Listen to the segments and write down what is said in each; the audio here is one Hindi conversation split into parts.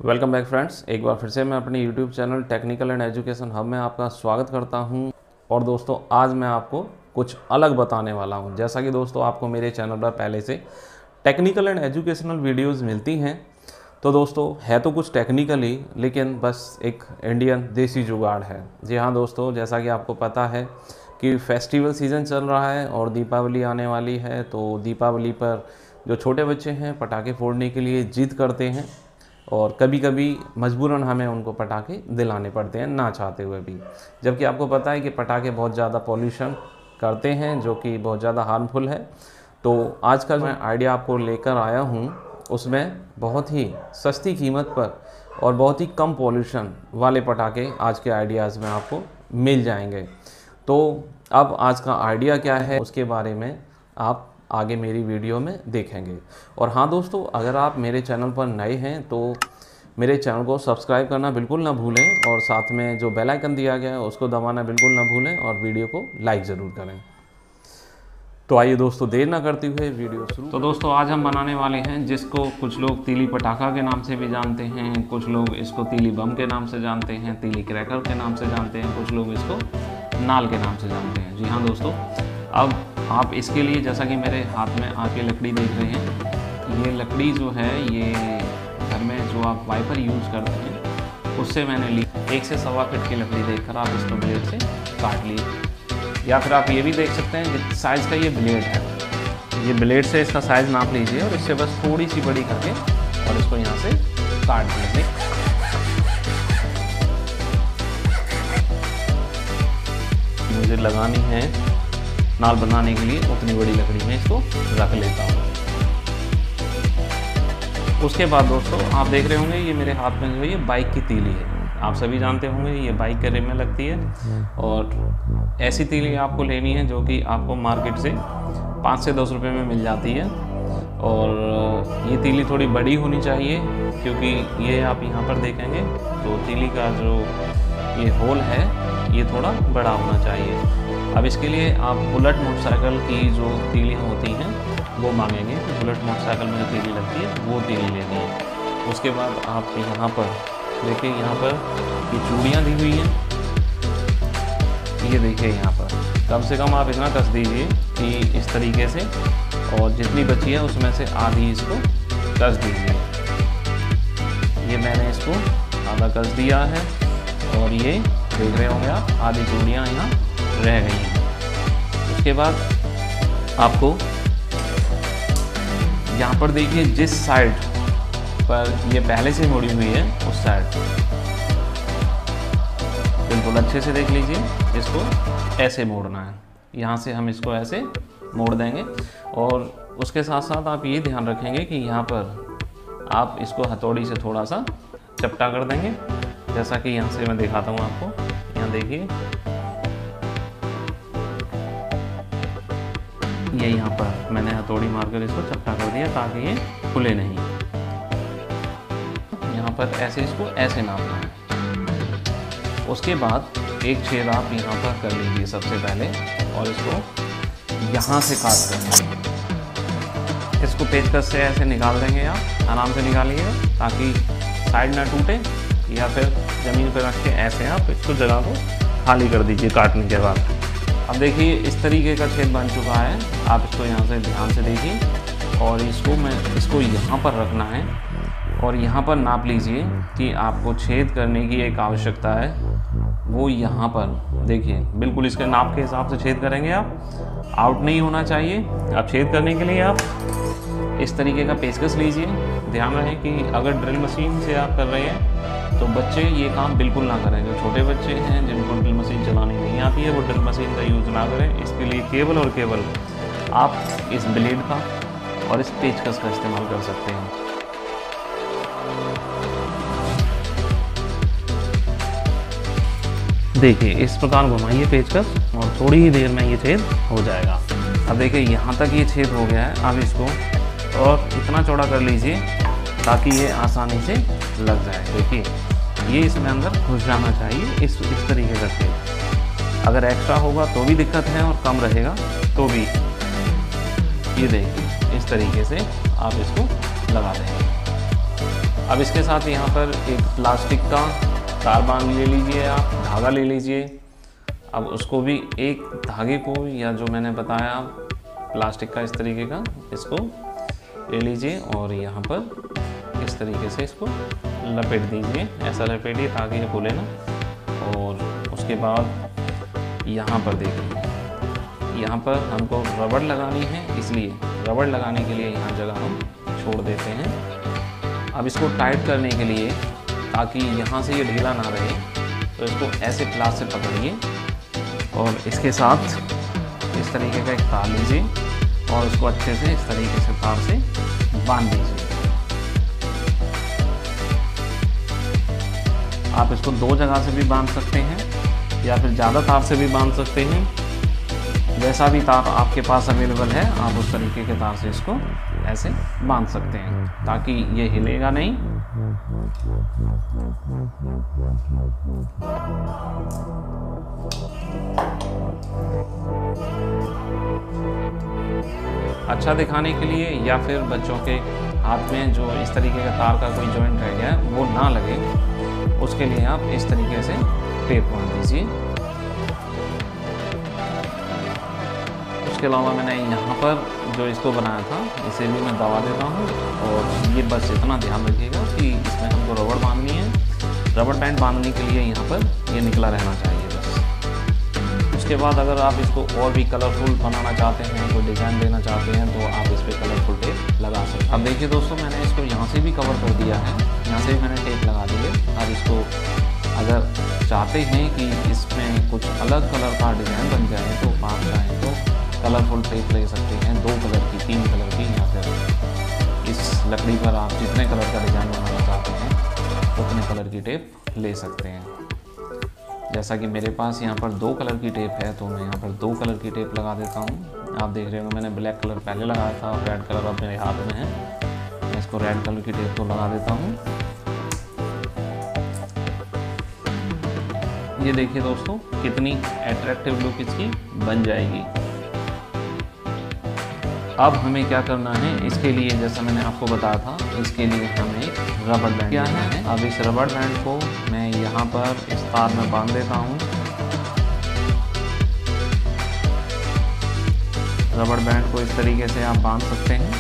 वेलकम बैक फ्रेंड्स, एक बार फिर से मैं अपने YouTube channel technical and education hub में आपका स्वागत करता हूं। और दोस्तों, आज मैं आपको कुछ अलग बताने वाला हूं। जैसा कि दोस्तों आपको मेरे चैनल पर पहले से टेक्निकल एंड एजुकेशनल वीडियोस मिलती हैं, तो दोस्तों है तो कुछ टेक्निकल ही, लेकिन बस एक इंडियन देसी जुगाड़ है। जी हाँ दोस्तों, जैसा कि आपको पता है कि फेस्टिवल सीज़न चल रहा है और दीपावली आने वाली है। तो दीपावली पर जो छोटे बच्चे हैं पटाखे फोड़ने के लिए जिद करते हैं और कभी कभी मजबूरन हमें उनको पटाखे दिलाने पड़ते हैं, ना चाहते हुए भी। जबकि आपको पता है कि पटाखे बहुत ज़्यादा पॉल्यूशन करते हैं, जो कि बहुत ज़्यादा हार्मफुल है। तो आज का मैं आइडिया आपको लेकर आया हूँ, उसमें बहुत ही सस्ती कीमत पर और बहुत ही कम पॉल्यूशन वाले पटाखे आज के आइडियाज़ में आपको मिल जाएंगे। तो अब आज का आइडिया क्या है उसके बारे में आप आगे मेरी वीडियो में देखेंगे। और हाँ दोस्तों, अगर आप मेरे चैनल पर नए हैं तो मेरे चैनल को सब्सक्राइब करना बिल्कुल ना भूलें और साथ में जो बेल आइकन दिया गया है उसको दबाना बिल्कुल ना भूलें और वीडियो को लाइक ज़रूर करें। तो आइए दोस्तों, देर ना करते हुए वीडियो शुरू। तो दोस्तों, आज हम बनाने वाले हैं जिसको कुछ लोग तीली पटाखा के नाम से भी जानते हैं, कुछ लोग इसको तीली बम के नाम से जानते हैं, तीली क्रैकर के नाम से जानते हैं, कुछ लोग इसको नाल के नाम से जानते हैं। जी हाँ दोस्तों, अब आप इसके लिए, जैसा कि मेरे हाथ में आप ये लकड़ी देख रहे हैं, ये लकड़ी जो है ये घर में जो आप वाइपर यूज़ करते हैं उससे मैंने ली। 1 से सवा फीट की लकड़ी देखकर आप इसको ब्लेड से काट लीजिए, या फिर आप ये भी देख सकते हैं जिस साइज़ का ये ब्लेड है, ये ब्लेड से इसका साइज़ नाप लीजिए और इससे बस थोड़ी सी बड़ी करके और इसको यहाँ से काट दीजिए। मुझे लगानी है नाल बनाने के लिए उतनी बड़ी लकड़ी में इसको रख लेता हूँ। उसके बाद दोस्तों, आप देख रहे होंगे ये मेरे हाथ में जो है ये बाइक की तीली है। आप सभी जानते होंगे ये बाइक के रिम में लगती है और ऐसी तीली आपको लेनी है जो कि आपको मार्केट से 5 से 10 रुपए में मिल जाती है। और ये तीली थोड़ी बड़ी होनी चाहिए, क्योंकि ये आप यहाँ पर देखेंगे तो तीली का जो ये होल है ये थोड़ा बड़ा होना चाहिए। अब इसके लिए आप बुलेट मोटरसाइकिल की जो तीलियाँ होती हैं वो मांगेंगे, तो बुलेट मोटरसाइकिल में जो तीली लगती है वो तीली लेनी है। उसके बाद आप यहाँ पर देखिए, यहाँ पर ये चूड़ियाँ दी हुई हैं, ये देखिए यहाँ पर कम से कम आप इतना कस दीजिए कि इस तरीके से, और जितनी बची है उसमें से आधी इसको कस दीजिए। ये मैंने इसको आधा कस दिया है और ये देख रहे होंगे आप आधी चूड़ियाँ यहाँ रह गई हैं। उसके बाद आपको यहाँ पर देखिए जिस साइड पर ये पहले से मोड़ी हुई है उस साइड बिल्कुल अच्छे से देख लीजिए, इसको ऐसे मोड़ना है। यहाँ से हम इसको ऐसे मोड़ देंगे और उसके साथ साथ आप ये ध्यान रखेंगे कि यहाँ पर आप इसको हथौड़ी से थोड़ा सा चपटा कर देंगे, जैसा कि यहाँ से मैं दिखाता हूँ आपको। यहाँ देखिए ये यहाँ पर मैंने हथौड़ी मारकर इसको चपटा कर दिया ताकि ये खुले नहीं। यहाँ पर ऐसे इसको ऐसे नापना है। उसके बाद एक छेद आप यहाँ पर कर लीजिए सबसे पहले और इसको यहाँ से काट देंगे। इसको पेचकस से ऐसे निकाल देंगे, आप आराम से निकालिएगा ताकि साइड ना टूटे, या फिर ज़मीन पर रख के ऐसे आप इसको जगह को खाली कर दीजिए काटने के बाद। अब देखिए इस तरीके का छेद बन चुका है। आप इसको यहाँ से ध्यान से देखिए और इसको यहाँ पर रखना है और यहाँ पर नाप लीजिए कि आपको छेद करने की एक आवश्यकता है, वो यहाँ पर देखिए बिल्कुल इसके नाप के हिसाब से छेद करेंगे आप। आउट नहीं होना चाहिए। अब छेद करने के लिए आप इस तरीके का पेचकस लीजिए। ध्यान रहे कि अगर ड्रिल मशीन से आप कर रहे हैं तो बच्चे ये काम बिल्कुल ना करें। जो छोटे बच्चे हैं जिनको ड्रिल मशीन चलानी नहीं आती है वो ड्रिल मशीन का यूज़ ना करें। इसके लिए केवल और केवल आप इस ब्लेड का और इस पेचकस का इस्तेमाल कर सकते हैं। देखिए इस प्रकार घुमाइए पेचकस और थोड़ी ही देर में ये छेद हो जाएगा। अब देखिए यहाँ तक ये छेद हो गया है। अब इसको और इतना चौड़ा कर लीजिए ताकि ये आसानी से लग जाए। देखिए ये इसमें अंदर घुस जाना चाहिए, इस तरीके का छेद। अगर एक्स्ट्रा होगा तो भी दिक्कत है और कम रहेगा तो भी। ये देखिए इस तरीके से आप इसको लगा देंगे। अब इसके साथ यहाँ पर एक प्लास्टिक का तार बांध ले लीजिए, आप धागा ले लीजिए। अब उसको भी एक धागे को, या जो मैंने बताया प्लास्टिक का इस तरीके का, इसको ले लीजिए और यहाँ पर इस तरीके से इसको लपेट दीजिए। ऐसा लपेटिए ताकि ये खुले ना। और उसके बाद यहाँ पर देखिए, यहाँ पर हमको रबड़ लगानी है, इसलिए रबड़ लगाने के लिए यहाँ जगह हम छोड़ देते हैं। अब इसको टाइट करने के लिए, ताकि यहाँ से ये ढीला ना रहे, तो इसको ऐसे प्लास से पकड़िए और इसके साथ इस तरीके का एक तार लीजिए और उसको अच्छे से इस तरीके से तार से बांध दीजिए। आप इसको 2 जगह से भी बांध सकते हैं या फिर ज़्यादा तार से भी बांध सकते हैं। जैसा भी तार आपके पास अवेलेबल है, आप उस तरीके के तार से इसको ऐसे बांध सकते हैं ताकि ये हिलेगा नहीं। अच्छा दिखाने के लिए, या फिर बच्चों के हाथ में जो इस तरीके का तार का कोई जॉइंट रह गया है वो ना लगे, उसके लिए आप इस तरीके से टेप बांध दीजिए। उसके अलावा मैंने यहाँ पर जो इसको बनाया था, इसे भी मैं दबा देता हूँ। और ये बस इतना ध्यान रखिएगा कि इसमें हमको रबड़ बांधनी है। रबड़ बैंड बांधने के लिए यहाँ पर ये निकला रहना चाहिए बस। उसके बाद अगर आप इसको और भी कलरफुल बनाना चाहते हैं, कोई डिज़ाइन देना चाहते हैं, तो आप इस पर कलरफुल टेप लगा सकते हैं। अब देखिए दोस्तों, मैंने इसको यहाँ से भी कवर कर दिया है, यहाँ से भी मैंने टेप लगा दी है। अब इसको अगर चाहते हैं कि इसमें कुछ अलग कलर का डिज़ाइन बन जाए, तो आप चाहें तो कलरफुल टेप ले सकते हैं, 2 कलर की, 3 कलर की, या फिर इस लकड़ी पर आप जितने कलर का डिज़ाइन बनाना चाहते हैं उतने कलर की टेप ले सकते हैं। जैसा कि मेरे पास यहाँ पर 2 कलर की टेप है, तो मैं यहाँ पर 2 कलर की टेप लगा देता हूँ। आप देख रहे हो मैंने ब्लैक कलर पहले लगाया था और रेड कलर अब मेरे हाथ में है। मैं इसको रेड कलर की टेप को लगा देता हूँ। ये देखिए दोस्तों, कितनी अट्रैक्टिव लुक इसकी बन जाएगी। अब हमें क्या करना है, इसके लिए जैसा मैंने आपको बताया था, इसके लिए हमें रबड़ बैंड क्या है। अब इस रबड़ बैंड को मैं यहाँ पर इस तार में बांध देता हूँ। रबड़ बैंड को इस तरीके से आप बांध सकते हैं।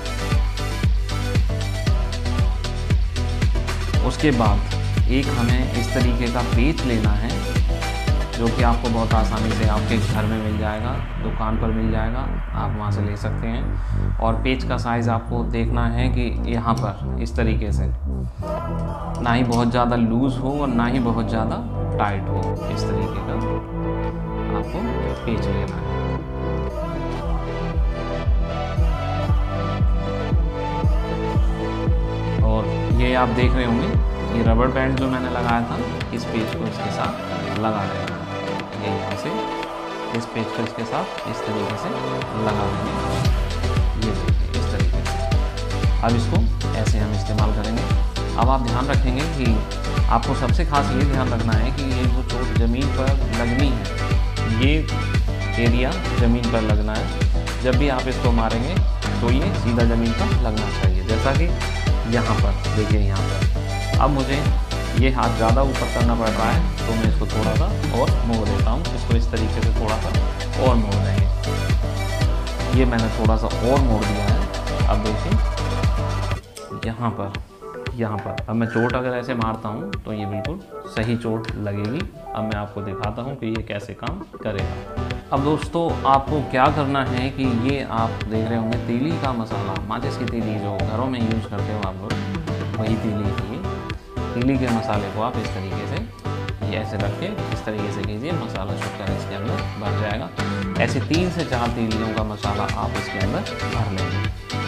उसके बाद एक हमें इस तरीके का पेच लेना है, जो कि आपको बहुत आसानी से आपके घर में मिल जाएगा, दुकान पर मिल जाएगा, आप वहाँ से ले सकते हैं। और पेच का साइज़ आपको देखना है कि यहाँ पर इस तरीके से ना ही बहुत ज़्यादा लूज़ हो और ना ही बहुत ज़्यादा टाइट हो। इस तरीके का आपको पेच लेना है। और ये आप देख रहे होंगे, ये रबड़ बैंड जो मैंने लगाया था, इस पेच को इसके साथ लगा देना। ये यहाँ से इस पेच को इसके साथ इस तरीके से लगा देंगे। ये देखिए इस तरीके से। अब इसको ऐसे हम इस्तेमाल करेंगे। अब आप ध्यान रखेंगे कि आपको सबसे खास ये ध्यान रखना है कि ये जो चोट ज़मीन पर लगनी है, ये एरिया ज़मीन पर लगना है। जब भी आप इसको मारेंगे तो ये सीधा ज़मीन पर लगना चाहिए। जैसा कि यहाँ पर देखिए, यहाँ पर अब मुझे ये हाथ ज़्यादा ऊपर करना पड़ रहा है, तो मैं इसको थोड़ा सा और मोड़ देता हूँ। इसको इस तरीके से थोड़ा सा और मोड़ देंगे। ये मैंने थोड़ा सा और मोड़ दिया है। अब देखिए यहाँ पर अब मैं चोट अगर ऐसे मारता हूँ तो ये बिल्कुल सही चोट लगेगी। अब मैं आपको दिखाता हूँ कि ये कैसे काम करेगा। अब दोस्तों, आपको क्या करना है कि ये आप देख रहे होंगे तीली का मसाला, माचिस की तीली जो घरों में यूज़ करते हो आप लोग, वही तीली है। तीली के मसाले को आप इस तरीके से ये ऐसे रख के इस तरीके से कीजिए, मसाला शुक्कर इसके अंदर भर जाएगा। ऐसे 3 से 4 तीलियों का मसाला आप इसके अंदर भर लेंगे।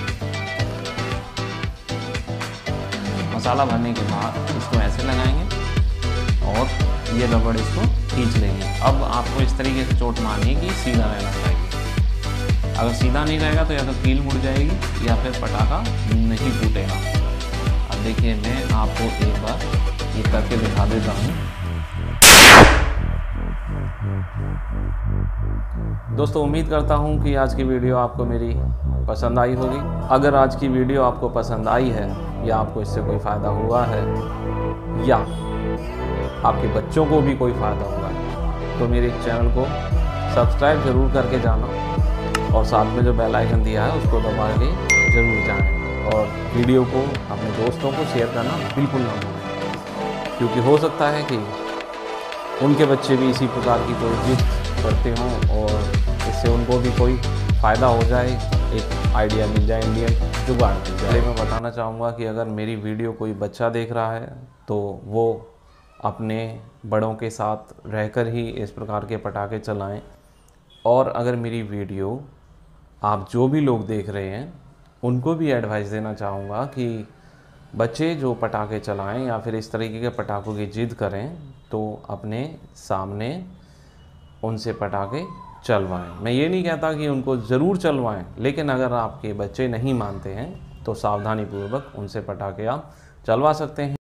मसाला भरने के बाद इसको ऐसे लगाएंगे और ये रबड़ इसको खींच लेंगे। अब आपको इस तरीके से चोट मारनी है कि सीधा रहना चाहिए। अगर सीधा नहीं रहेगा तो या तो कील मुड़ जाएगी या फिर पटाखा नहीं फूटेगा। अब देखिए, मैं आपको एक बार ये करके दिखा देता हूँ। दोस्तों उम्मीद करता हूँ कि आज की वीडियो आपको मेरी पसंद आई होगी। अगर आज की वीडियो आपको पसंद आई है या आपको इससे कोई फ़ायदा हुआ है या आपके बच्चों को भी कोई फ़ायदा हुआ है तो मेरे चैनल को सब्सक्राइब ज़रूर करके जाना और साथ में जो बेल आइकन दिया है उसको दबा के ज़रूर जाएं और वीडियो को अपने दोस्तों को शेयर करना बिल्कुल ना भूलें, क्योंकि हो सकता है कि उनके बच्चे भी इसी प्रकार की कोई जिद करते हों और इससे उनको भी कोई फ़ायदा हो जाए, एक आइडिया मिल जाए, इंडियन जुगाड़ मिल जाए। मैं बताना चाहूँगा कि अगर मेरी वीडियो कोई बच्चा देख रहा है तो वो अपने बड़ों के साथ रहकर ही इस प्रकार के पटाखे चलाएं। और अगर मेरी वीडियो आप जो भी लोग देख रहे हैं उनको भी एडवाइस देना चाहूँगा कि बच्चे जो पटाखे चलाएं या फिर इस तरीके के पटाखों की जिद करें तो अपने सामने उनसे पटाखे चलवाएं। मैं ये नहीं कहता कि उनको ज़रूर चलवाएं, लेकिन अगर आपके बच्चे नहीं मानते हैं तो सावधानीपूर्वक उनसे पटाखे आप चलवा सकते हैं।